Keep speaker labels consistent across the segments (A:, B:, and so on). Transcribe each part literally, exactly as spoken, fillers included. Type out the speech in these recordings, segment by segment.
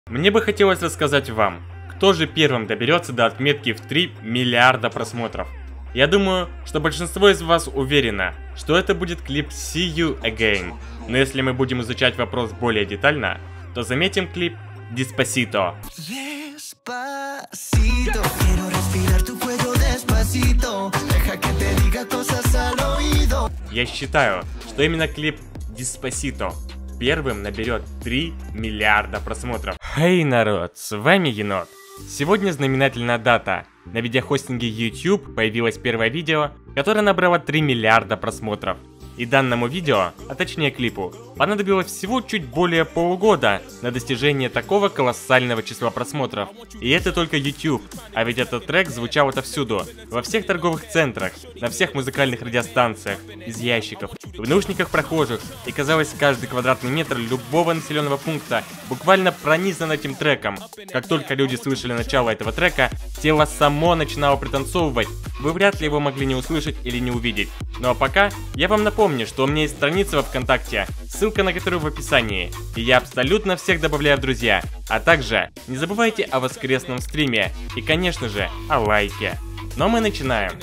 A: Мне бы хотелось рассказать вам, кто же первым доберется до отметки в три миллиарда просмотров. Я думаю, что большинство из вас уверено, что это будет клип See You Again. Но если мы будем изучать вопрос более детально, то заметим клип Despacito. Я считаю, что именно клип Despacito первым наберет три миллиарда просмотров. Хей, народ, с вами Енот. Сегодня знаменательная дата. На видеохостинге YouTube появилось первое видео, которое набрало три миллиарда просмотров. И данному видео, а точнее клипу, понадобилось всего чуть более полугода на достижение такого колоссального числа просмотров. И это только YouTube, а ведь этот трек звучал отовсюду, во всех торговых центрах, на всех музыкальных радиостанциях, из ящиков, в наушниках прохожих, и казалось, каждый квадратный метр любого населенного пункта буквально пронизан этим треком. Как только люди слышали начало этого трека, тело само начинало пританцовывать, вы вряд ли его могли не услышать или не увидеть. Ну а пока, я вам напомню, что у меня есть страница во ВКонтакте, ссылка на которую в описании, и я абсолютно всех добавляю в друзья. А также, не забывайте о воскресном стриме, и конечно же, о лайке. Но мы начинаем.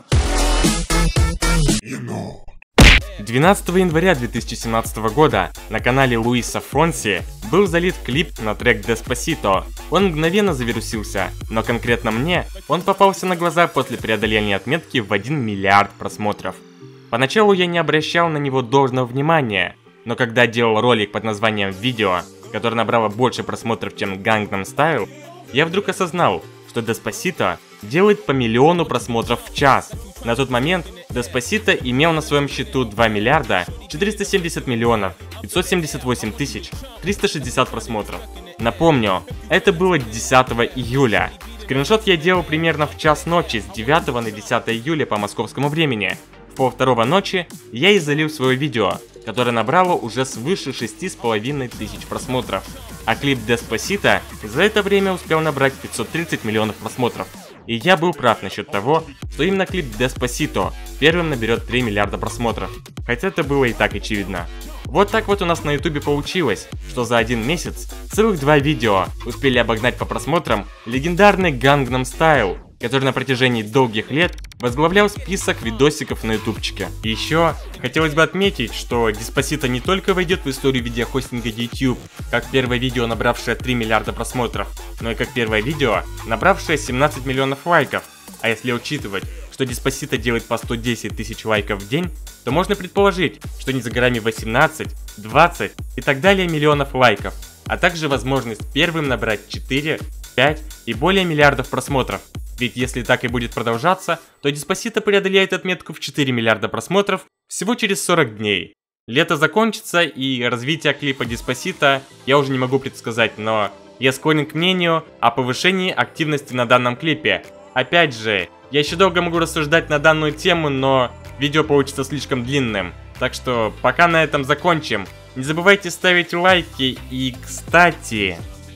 A: двенадцатого января две тысячи семнадцатого года на канале Луиса Фонси был залит клип на трек Despacito. Он мгновенно завирусился, но конкретно мне он попался на глаза после преодоления отметки в один миллиард просмотров. Поначалу я не обращал на него должного внимания, но когда делал ролик под названием «Видео», которое набрало больше просмотров, чем Gangnam Style, я вдруг осознал, что Despacito делает по миллиону просмотров в час. На тот момент Despacito имел на своем счету два миллиарда четыреста семьдесят миллионов пятьсот семьдесят восемь тысяч триста шестьдесят просмотров. Напомню, это было десятого июля. Скриншот я делал примерно в час ночи с девятого на десятое июля по московскому времени. В полвторого ночи я и залил свое видео, которое набрало уже свыше шести с половиной тысяч просмотров. А клип Despacito за это время успел набрать пятьсот тридцать миллионов просмотров. И я был прав насчет того, что именно клип Despacito первым наберет три миллиарда просмотров. Хотя это было и так очевидно. Вот так вот у нас на ютубе получилось, что за один месяц целых два видео успели обогнать по просмотрам легендарный Gangnam Style, который на протяжении долгих лет возглавлял список видосиков на ютубчике. Еще хотелось бы отметить, что Despacito не только войдет в историю видеохостинга YouTube, как первое видео, набравшее три миллиарда просмотров, но и как первое видео, набравшее семнадцать миллионов лайков. А если учитывать, что Despacito делает по сто десять тысяч лайков в день, то можно предположить, что не за горами восемнадцать, двадцать и так далее миллионов лайков, а также возможность первым набрать четыре, пять и более миллиардов просмотров. Ведь если так и будет продолжаться, то Despacito преодолеет отметку в четыре миллиарда просмотров всего через сорок дней. Лето закончится, и развитие клипа Despacito я уже не могу предсказать, но я склонен к мнению о повышении активности на данном клипе. Опять же, я еще долго могу рассуждать на данную тему, но видео получится слишком длинным. Так что пока на этом закончим. Не забывайте ставить лайки и, кстати...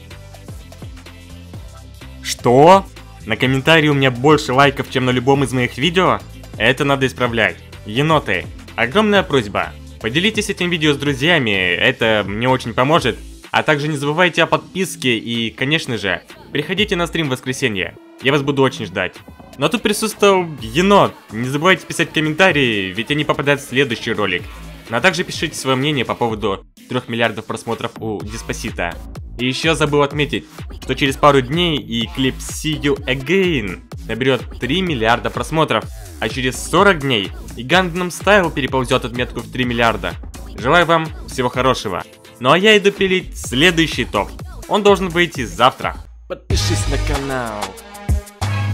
A: Что? На комментарии у меня больше лайков, чем на любом из моих видео? Это надо исправлять. Еноты, огромная просьба. Поделитесь этим видео с друзьями, это мне очень поможет. А также не забывайте о подписке и, конечно же, приходите на стрим в воскресенье. Я вас буду очень ждать. Но тут присутствовал енот. Не забывайте писать комментарии, ведь они попадают в следующий ролик. Ну а также пишите свое мнение по поводу трёх миллиардов просмотров у Despacito. И еще забыл отметить, что через пару дней и клип See You Again наберет три миллиарда просмотров, а через сорок дней и Gangnam Style переползет отметку в три миллиарда. Желаю вам всего хорошего. Ну а я иду пилить следующий топ. Он должен выйти завтра.
B: Подпишись на канал,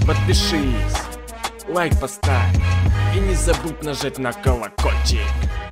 B: подпишись, лайк поставь и не забудь нажать на колокольчик.